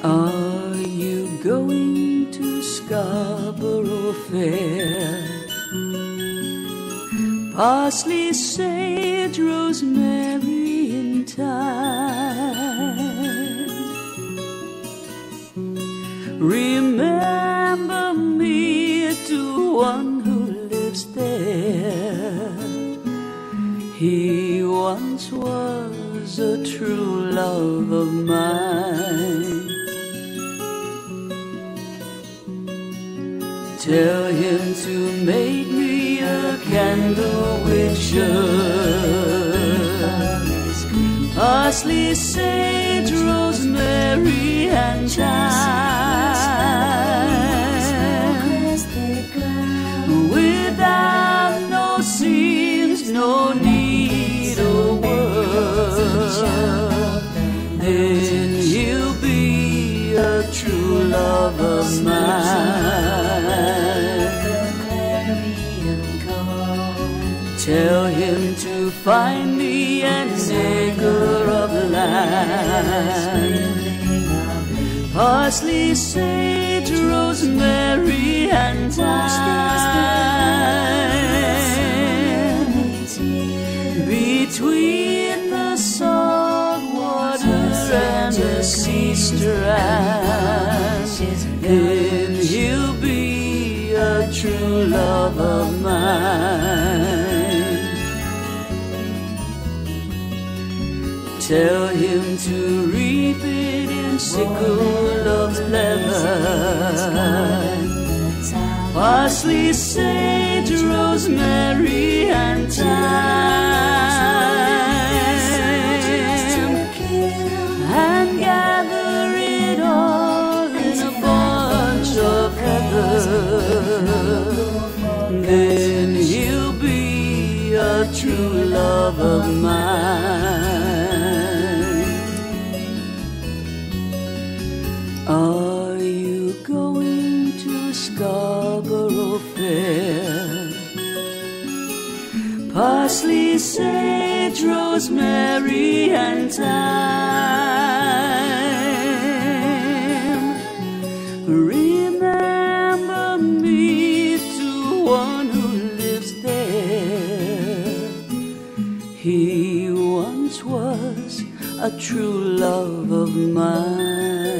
Are you going to Scarborough Fair? Parsley, sage, rosemary in time. Remember me to one who lives there. He once was a true love of mine. Tell him to make me a candle with sugar, parsley, sage, rosemary and thyme. Without no seams, no need of work, then he'll be a true love of mine. Tell him to find me an acre of land, parsley, sage, rosemary and thyme. Between the salt water and the sea strand, then he'll be a true love of mine. Tell him to reap it in sickle of leather, parsley, sage, rosemary and thyme, and gather it all in a bunch of heather. Then he'll be a true love of mine. Are you going to Scarborough Fair? Parsley, sage, rosemary and thyme. Remember me to one who lives there. He once was a true love of mine.